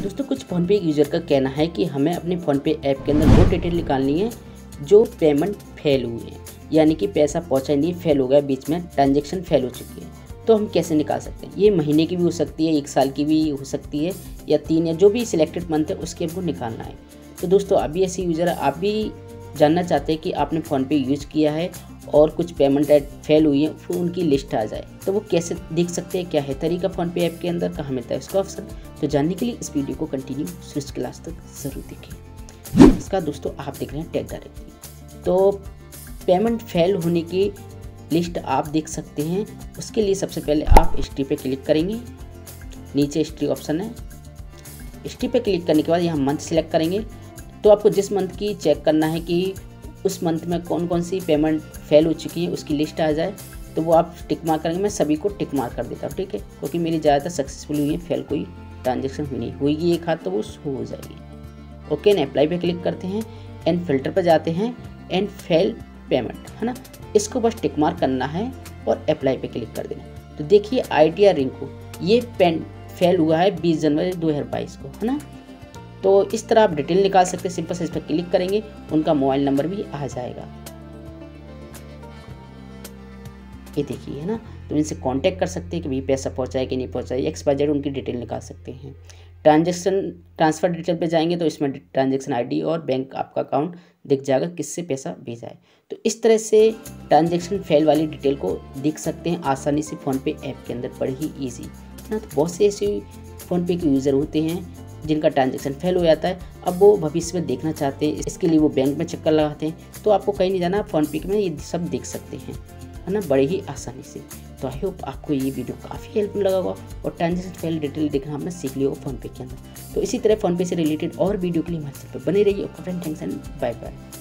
दोस्तों कुछ PhonePe user का कहना है कि हमें अपने फ़ोनपे ऐप के अंदर वो डिटेल निकालनी है जो पेमेंट फेल हुई है, यानी कि पैसा पहुंचा नहीं, फेल हो गया, बीच में ट्रांजैक्शन फेल हो चुकी है। तो हम कैसे निकाल सकते हैं? ये महीने की भी हो सकती है, 1 साल की भी हो सकती है, या 3 या जो भी सिलेक्टेड मंथ है उसके हमको निकालना है। तो दोस्तों अभी ऐसे यूज़र आप भी जानना चाहते हैं कि आपने फ़ोनपे यूज़ किया है और कुछ पेमेंट फेल हुई है, फिर उनकी लिस्ट आ जाए, तो वो कैसे देख सकते हैं? क्या है तरीका फ़ोनपे ऐप के अंदर, कहाँ मिलता है उसका ऑप्शन? तो जानने के लिए इस वीडियो को कंटिन्यू शुरू से लास्ट तक ज़रूर देखें। इसका दोस्तों आप देख रहे हैं टेक डायरेक्टली। तो पेमेंट फेल होने की लिस्ट आप देख सकते हैं। उसके लिए सबसे पहले आप हिस्ट्री पे क्लिक करेंगे, नीचे हिस्ट्री ऑप्शन है। हिस्ट्री पे क्लिक करने के बाद यहाँ मंथ सिलेक्ट करेंगे। तो आपको जिस मंथ की चेक करना है कि उस मंथ में कौन कौन सी पेमेंट फेल हो चुकी है, उसकी लिस्ट आ जाए, तो वो आप टिक मार्क करेंगे। मैं सभी को टिक मार्क कर देता हूँ, ठीक है, क्योंकि मेरी ज़्यादातर सक्सेसफुल हुई है, फेल कोई ट्रांजेक्शन हुई नहीं, होगी एक हाथ तो वो शो हो जाएगी। ओके, एंड अप्लाई पे क्लिक करते हैं, एंड फिल्टर पर जाते हैं, एंड फेल पेमेंट है ना, इसको बस टिक मार्क करना है और अप्लाई पे क्लिक कर देना। तो देखिए आइडिया रिंकू ये फेल हुआ है 20 जनवरी 2022 को, है ना। तो इस तरह आप डिटेल निकाल सकते हैं। सिंपल से इस पर क्लिक करेंगे, उनका मोबाइल नंबर भी आ जाएगा, ये देखिए, है ना। तो इनसे कांटेक्ट कर सकते हैं कि भाई पैसा पहुंचा है कि नहीं पहुंचा है, XYZ उनकी डिटेल निकाल सकते हैं। ट्रांसफ़र डिटेल पे जाएंगे तो इसमें ट्रांजैक्शन आईडी और बैंक आपका अकाउंट दिख जाएगा, किससे पैसा भेजा है। तो इस तरह से ट्रांजैक्शन फेल वाली डिटेल को देख सकते हैं आसानी से फ़ोनपे ऐप के अंदर, बड़ी ही ईजी है ना। तो बहुत से ऐसे फ़ोनपे के यूज़र होते हैं जिनका ट्रांजैक्शन फेल हो जाता है, अब वो भविष्य में देखना चाहते हैं, इसके लिए वो बैंक में चक्कर लगाते हैं। तो आपको कहीं नहीं जाना, फ़ोनपे में ये सब देख सकते हैं, है ना, बड़े ही आसानी से। तो आई होप आपको ये वीडियो काफ़ी हेल्पफुल लगा होगा और ट्रांजैक्शन फेल डिटेल देखना आपने सीख लिया होगा फ़ोनपे के अंदर। तो इसी तरह फ़ोनपे से रिलेटेड और वीडियो के लिए हमारे चैनल पर बने रहिए। Okay friend, thanks and bye bye.